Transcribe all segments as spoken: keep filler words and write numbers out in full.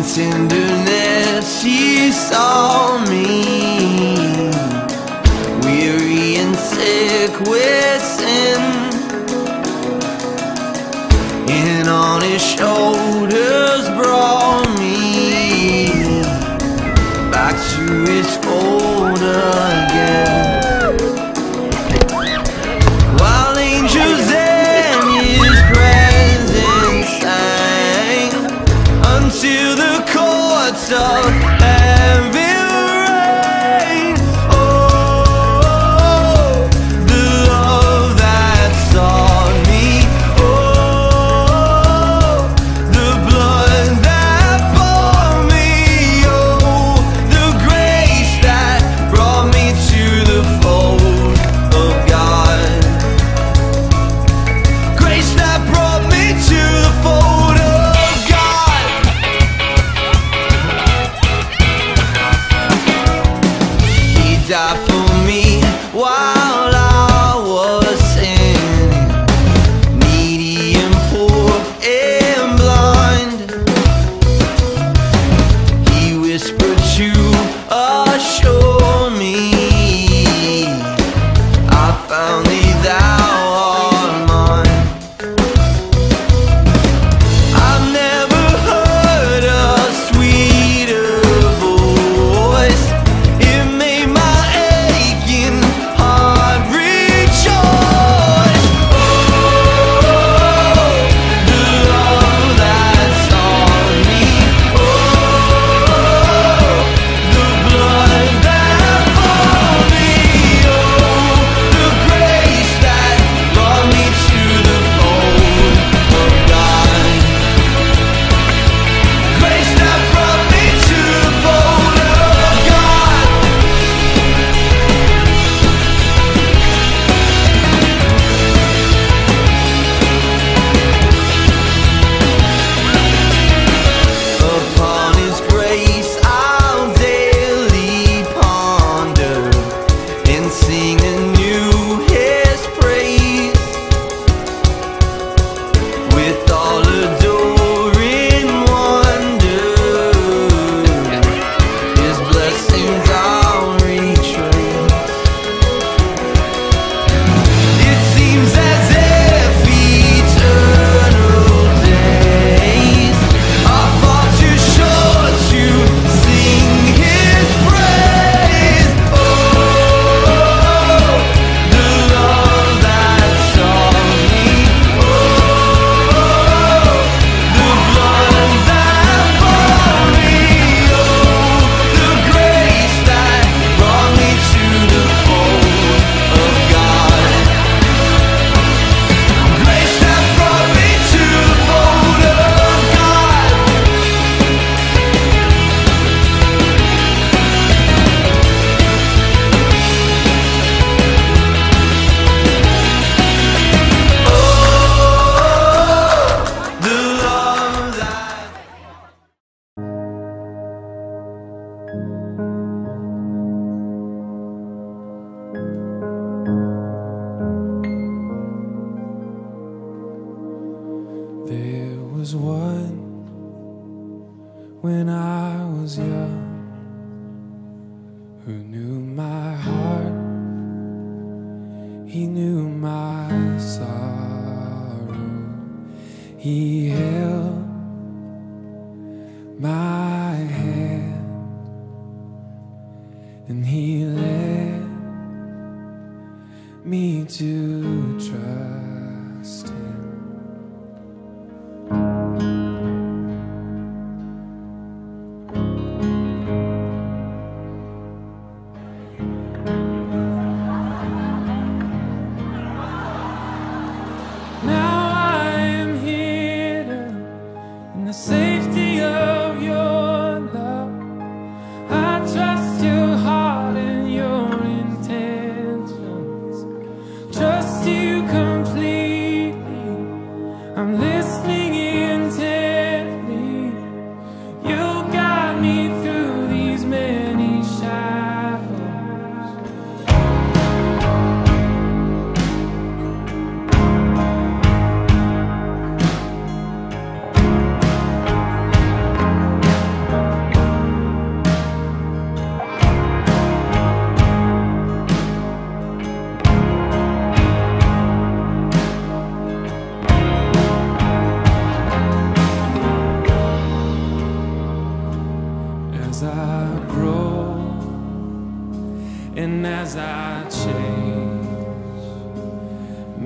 tenderness she saw me, weary and sick with sin, and on his shoulders brought me back to his fold again. While angels in his presence sang until the courts of heaven rang. Oh, the love that sought me. Oh, the blood that bought me. Oh, the grace that brought me to the fold of God. Grace that brought me to the fold of God. He died for me while I was sinning, needy and poor and blind. He whispered to assure me, I found thee, thou art mine. I've never heard a sweeter voice. It made my aching heart rejoice. Oh, the love that sought me. Oh, the blood that bought me. Oh, the grace that brought me to the fold of God. Grace that brought me to the fold of God. Upon his grace I'll daily ponder and sing anew his praise, with all adoring wonder. His blessings I'll retrace. It seems as if eternal days are far too short to sing his praise. Oh, the love that sought me. Oh, the blood that bought me. Oh, the grace that brought me to the fold of God. Grace that brought me to the fold of God. Oh, the love that There was one when I was young who knew my heart. He knew my sorrow. He held my hand and he led me to trust him. Now I am hidden in the safety of your love. I trust your heart and your intentions. Trust you completely. I'm listening intently. You'll guide me through these many shadows.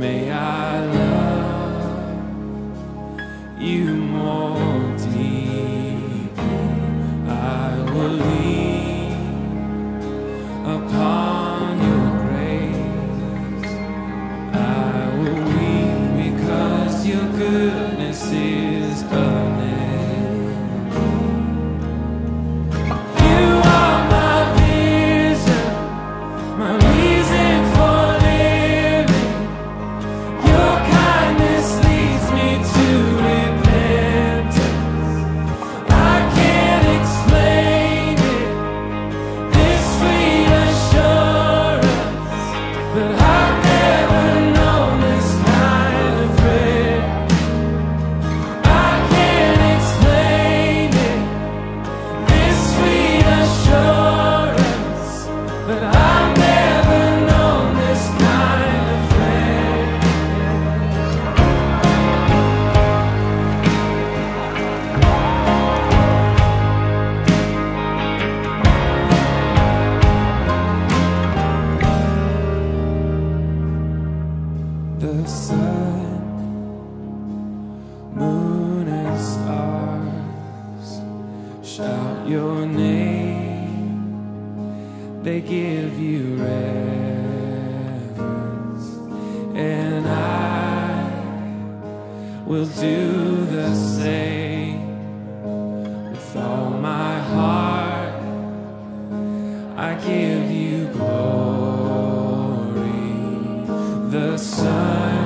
May I love you more deeply. I will lean upon your grace. I will weep because your goodness is unending. You are my vision, my reason for living. Your kindness leads me to repentance. I can't explain it, this sweet assurance, but I've never known this kind of friend. I can't explain it, this sweet assurance, but I've never known this kind of friend. The sun, moon, and stars shout your name. They give you reverence, and I will do the same. With all my heart, I give you glory. The sun,